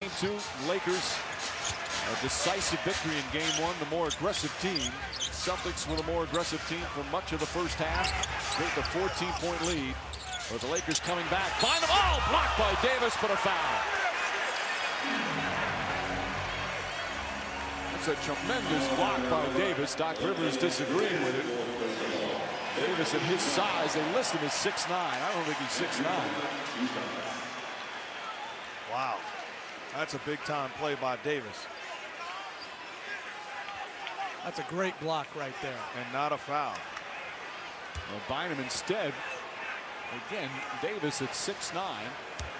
To Lakers, a decisive victory in game one. The more aggressive team. Celtics with a more aggressive team for much of the first half. With the 14-point lead. But the Lakers coming back. Bynum, oh, blocked by Davis, but a foul. That's a tremendous block by Davis. Doc Rivers disagreeing with it. Davis at his size, they list him as 6'9". I don't think he's 6'9". Wow. That's a big time play by Davis. That's a great block right there. And not a foul. Well, Bynum instead. Again, Davis at 6'9".